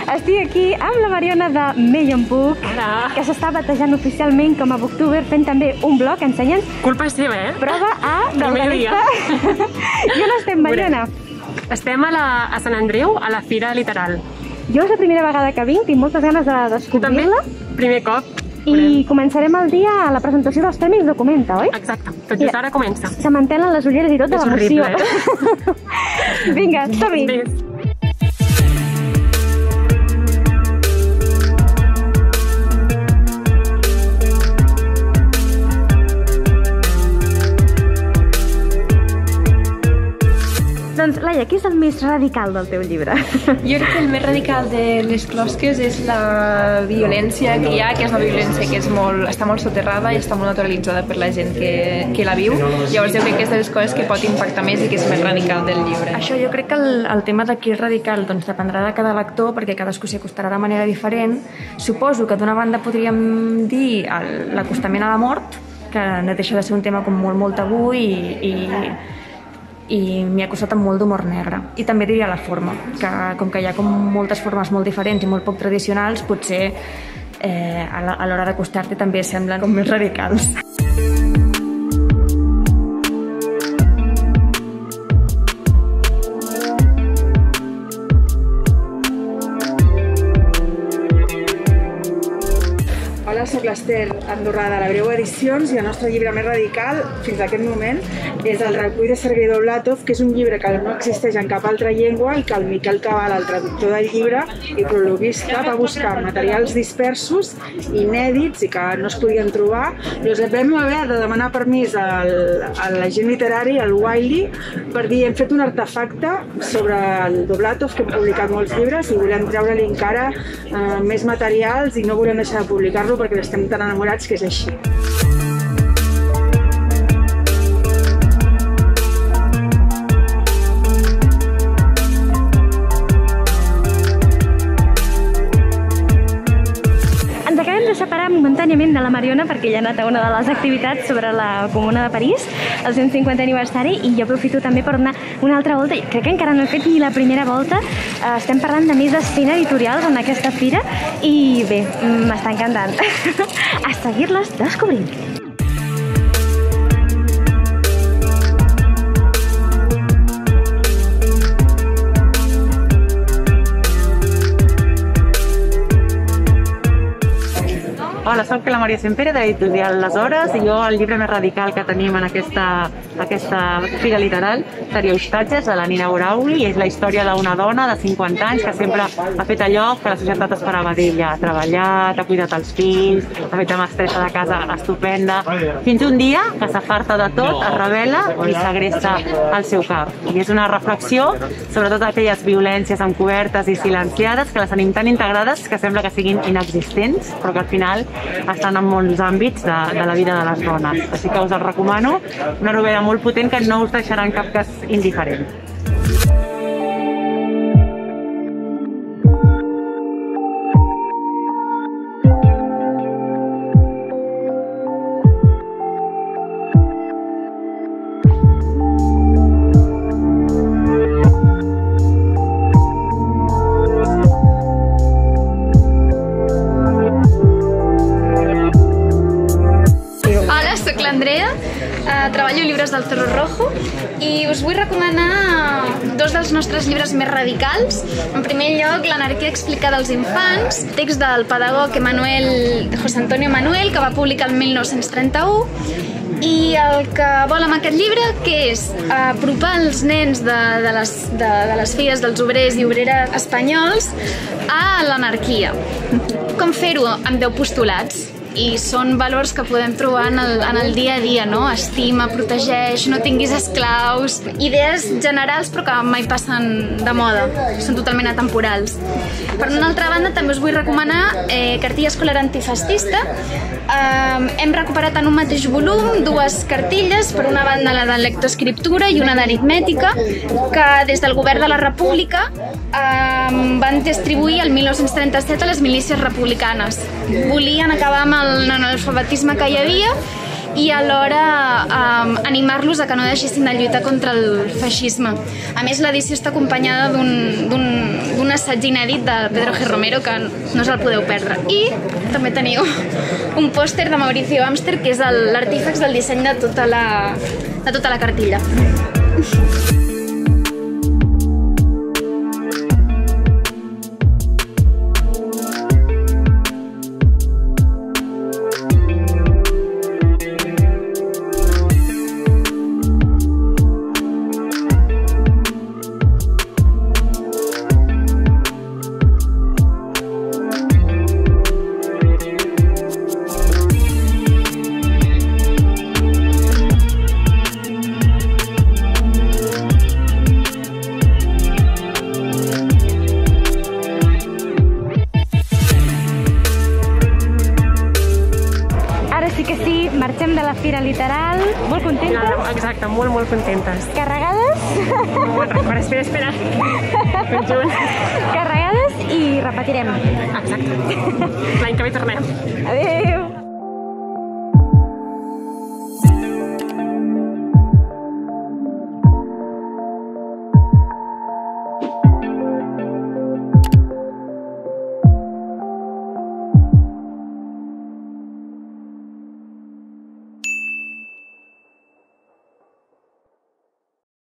Estic aquí amb la Mariona de Mayhem Book, que s'està batejant oficialment com a booktuber, fent també un blog, ensenya'ns. Culpa seva, Prova A del delicte. I on estem, Mariona? Estem a Sant Andreu, a la Fira Literal. Jo és la primera vegada que vinc, tinc moltes ganes de descobrir-la. Primer cop. I començarem el dia a la presentació dels Premis Documenta, oi? Exacte, tot just ara comença. Se mantenen les ulleres i tot de l'emoció. És horrible, Vinga, som-hi! Doncs, Laia, què és el més radical del teu llibre? Jo crec que el més radical de les closques és la violència que hi ha, que és una violència que està molt soterrada i està molt naturalitzada per la gent que la viu. Llavors jo crec que és de les coses que pot impactar més i que és més radical del llibre. Això jo crec que el tema de qui és radical dependrà de cada lector, perquè cadascú s'hi acostarà de manera diferent. Suposo que d'una banda podríem dir l'acostament a la mort, que no deixa de ser un tema com molt tabú i m'hi ha costat amb molt d'humor negre. I també diria la forma, que com que hi ha moltes formes molt diferents i molt poc tradicionals, potser a l'hora d'acostar-te també semblen com més radicals. Hola, soc l'Ester Andorrà de la Breu Edicions i el nostre llibre més radical fins a aquest moment és el Recull de Sergei Dovlatov, que és un llibre que no existeix en cap altra llengua i que el Miquel Cabal, el traductor del llibre i prologuista, va buscar materials dispersos, inèdits i que no es podien trobar. Llavors vam haver de demanar permís a l'agent literari, al Wiley, per dir hem fet un artefacte sobre el Dovlatov, que hem publicat molts llibres i volem treure-li encara més materials i no volem deixar de publicar-lo perquè estem tan enamorats que és així. Ens acabem de separar momentàniament de la Mariona perquè ella ha anat a una de les activitats sobre la Comuna de París, el 150 aniversari, i jo aprofito també per donar una altra volta. Crec que encara no he fet ni la primera volta. Estem parlant de més de 100 editorials en aquesta fira i bé, m'està encantant. A seguir-les descobrint. Hola, soc la Maria Sempere de l'editorial Les Hores i jo el llibre més radical que tenim en aquesta fira literal seria Hostatges, de la Nina Borauli, i és la història d'una dona de 50 anys que sempre ha fet allò que la societat esperava d'ella. Ha treballat, ha cuidat els fills, ha fet una mestressa de casa estupenda, fins un dia que s'afarta de tot, es rebel·la i segresta el seu cap. I és una reflexió sobre totes aquelles violències encobertes i silenciades que les tenim tan integrades que sembla que siguin inexistents, però que al final estan en molts àmbits de la vida de les dones. Així que us el recomano, una novel·la molt potent que no us deixarà en cap cas indiferent. Treballo llibres del Zorro Rojo i us vull recomanar dos dels nostres llibres més radicals. En primer lloc, L'anarquia explicada als infants, text del pedagog José Antonio Manuel, que va publicar el 1931, i el que vol amb aquest llibre, que és apropar els nens de les filles dels obrers i obreres espanyols a l'anarquia. Com fer-ho? Amb 10 postulats. I són valors que podem trobar en el dia a dia, no? Estima, protegeix, no tinguis esclaus, idees generals però que mai passen de moda, són totalment atemporals. Per una altra banda, també us vull recomanar Cartilla escolar antifascista. Hem recuperat en un mateix volum dues cartilles, per una banda la de lectoescriptura i una d'aritmètica, que des del govern de la República van distribuir el 1937 a les milícies republicanes. Volien acabar amb l'analfabetisme que hi havia i alhora animar-los a que no deixessin de lluitar contra el feixisme. A més, l'edició està acompanyada d'un assaig inèdit de Pedro G. Romero que no us el podeu perdre. I també teniu un pòster de Mauricio Amster, que és l'artífex del disseny de tota la cartilla. Marxem de la Fira Literal, molt contentes. Exacte, molt, molt contentes. Carregades. Espera. Carregades i repetirem. Exacte. L'any que ve tornem. Adéu.